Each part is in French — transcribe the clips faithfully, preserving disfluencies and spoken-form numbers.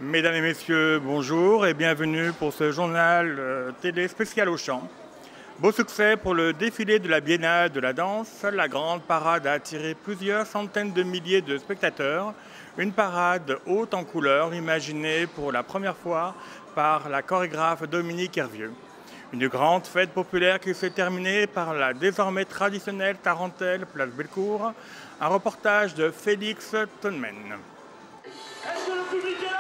Mesdames et messieurs, bonjour et bienvenue pour ce journal euh, télé spécial Auchan. Beau succès pour le défilé de la Biennale de la danse. La grande parade a attiré plusieurs centaines de milliers de spectateurs. Une parade haute en couleurs imaginée pour la première fois par la chorégraphe Dominique Hervieux. Une grande fête populaire qui s'est terminée par la désormais traditionnelle tarentelle Place Bellecour. Un reportage de Félix Tonmen. Est-ce que le public est là?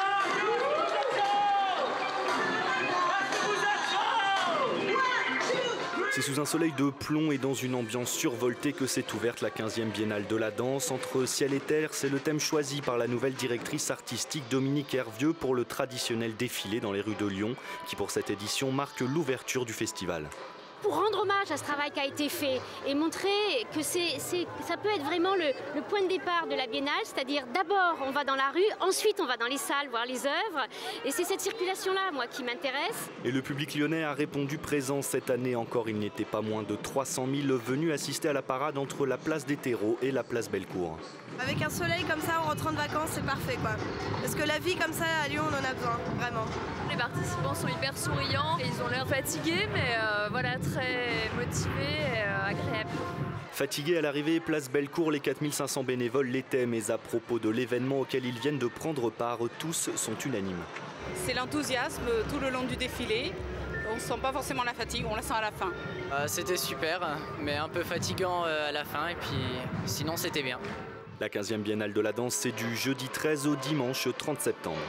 C'est sous un soleil de plomb et dans une ambiance survoltée que s'est ouverte la quinzième Biennale de la danse. Entre ciel et terre, c'est le thème choisi par la nouvelle directrice artistique Dominique Hervieux pour le traditionnel défilé dans les rues de Lyon, qui pour cette édition marque l'ouverture du festival. Pour rendre hommage à ce travail qui a été fait et montrer que c'est, c'est, ça peut être vraiment le, le point de départ de la Biennale, c'est-à-dire d'abord on va dans la rue, ensuite on va dans les salles voir les œuvres, et c'est cette circulation-là, moi, qui m'intéresse. Et le public lyonnais a répondu présent cette année encore. Il n'était pas moins de trois cent mille venus assister à la parade entre la place des Terreaux et la place Bellecour. Avec un soleil comme ça en rentrant de vacances, c'est parfait quoi. Parce que la vie comme ça à Lyon, on en a besoin, vraiment. Les participants sont hyper souriants et ils ont l'air fatigués, mais euh, voilà, très motivés et euh, agréables. Fatigués à l'arrivée, place Bellecour, les quatre mille cinq cents bénévoles l'étaient, mais à propos de l'événement auquel ils viennent de prendre part, tous sont unanimes. C'est l'enthousiasme tout le long du défilé. On ne sent pas forcément la fatigue, on la sent à la fin. Euh, c'était super, mais un peu fatigant euh, à la fin, et puis sinon c'était bien. La quinzième Biennale de la danse, c'est du jeudi treize au dimanche trente septembre.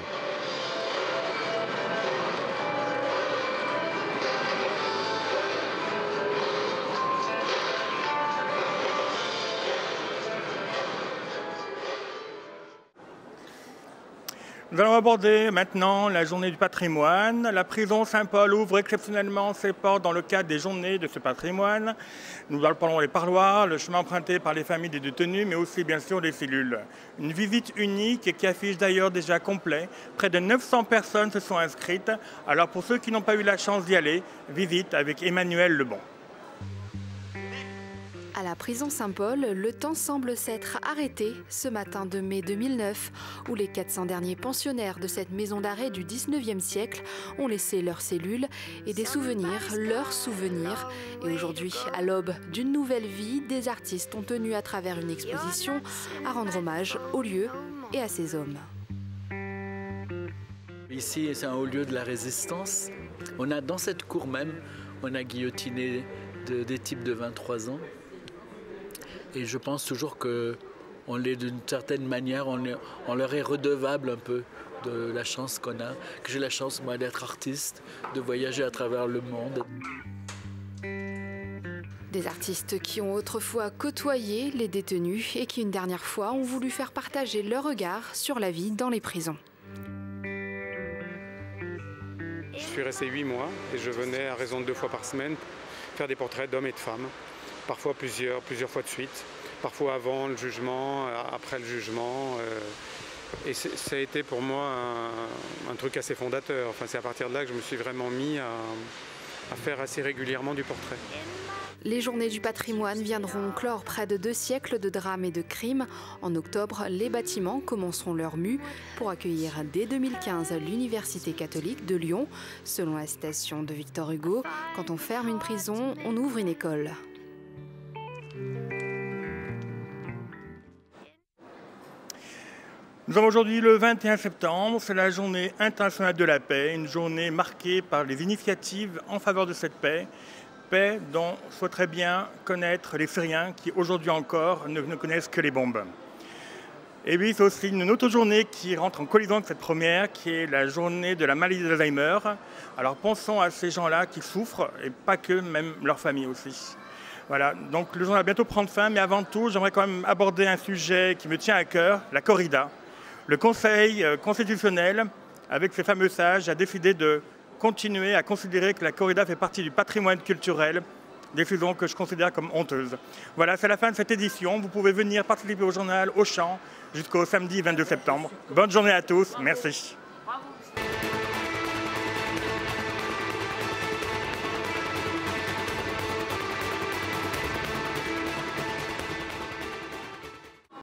Nous allons aborder maintenant la journée du patrimoine. La prison Saint-Paul ouvre exceptionnellement ses portes dans le cadre des journées de ce patrimoine. Nous parlons des parloirs, le chemin emprunté par les familles des détenus, mais aussi bien sûr les cellules. Une visite unique qui affiche d'ailleurs déjà complet. Près de neuf cents personnes se sont inscrites. Alors pour ceux qui n'ont pas eu la chance d'y aller, visite avec Emmanuel Lebon. À la prison Saint-Paul, le temps semble s'être arrêté ce matin de mai deux mille neuf, où les quatre cents derniers pensionnaires de cette maison d'arrêt du dix-neuvième siècle ont laissé leurs cellules et des souvenirs, leurs souvenirs. Et aujourd'hui, à l'aube d'une nouvelle vie, des artistes ont tenu à travers une exposition à rendre hommage au lieu et à ces hommes. Ici, c'est un haut lieu de la résistance. On a, dans cette cour même, on a guillotiné de, des types de vingt-trois ans. Et je pense toujours qu'on l'est d'une certaine manière, on, est, on leur est redevable un peu de la chance qu'on a, que j'ai la chance moi d'être artiste, de voyager à travers le monde. Des artistes qui ont autrefois côtoyé les détenus et qui une dernière fois ont voulu faire partager leur regard sur la vie dans les prisons. Je suis resté huit mois et je venais à raison de deux fois par semaine faire des portraits d'hommes et de femmes. Parfois plusieurs, plusieurs fois de suite, parfois avant le jugement, après le jugement. Euh, et ça a été pour moi un, un truc assez fondateur. Enfin, c'est à partir de là que je me suis vraiment mis à, à faire assez régulièrement du portrait. Les journées du patrimoine viendront clore près de deux siècles de drames et de crimes. En octobre, les bâtiments commenceront leur mue pour accueillir dès deux mille quinze l'Université catholique de Lyon. Selon la citation de Victor Hugo, quand on ferme une prison, on ouvre une école. Nous sommes aujourd'hui le vingt et un septembre, c'est la journée internationale de la paix, une journée marquée par les initiatives en faveur de cette paix, paix dont souhaiteraient bien connaître les Syriens qui aujourd'hui encore ne, ne connaissent que les bombes. Et puis c'est aussi une autre journée qui rentre en collision avec cette première, qui est la journée de la maladie d'Alzheimer. Alors pensons à ces gens-là qui souffrent, et pas que, même leur famille aussi. Voilà, donc le journal va bientôt prendre fin, mais avant tout, j'aimerais quand même aborder un sujet qui me tient à cœur, la corrida. Le Conseil constitutionnel, avec ses fameux sages, a décidé de continuer à considérer que la corrida fait partie du patrimoine culturel, décision que je considère comme honteuse. Voilà, c'est la fin de cette édition. Vous pouvez venir participer au journal Auchan jusqu'au samedi vingt-deux septembre. Bonne journée à tous, merci.